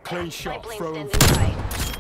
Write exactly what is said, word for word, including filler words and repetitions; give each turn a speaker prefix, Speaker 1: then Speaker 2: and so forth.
Speaker 1: Clean shot.
Speaker 2: Spy plane
Speaker 1: Throw 'em.
Speaker 2: standing by.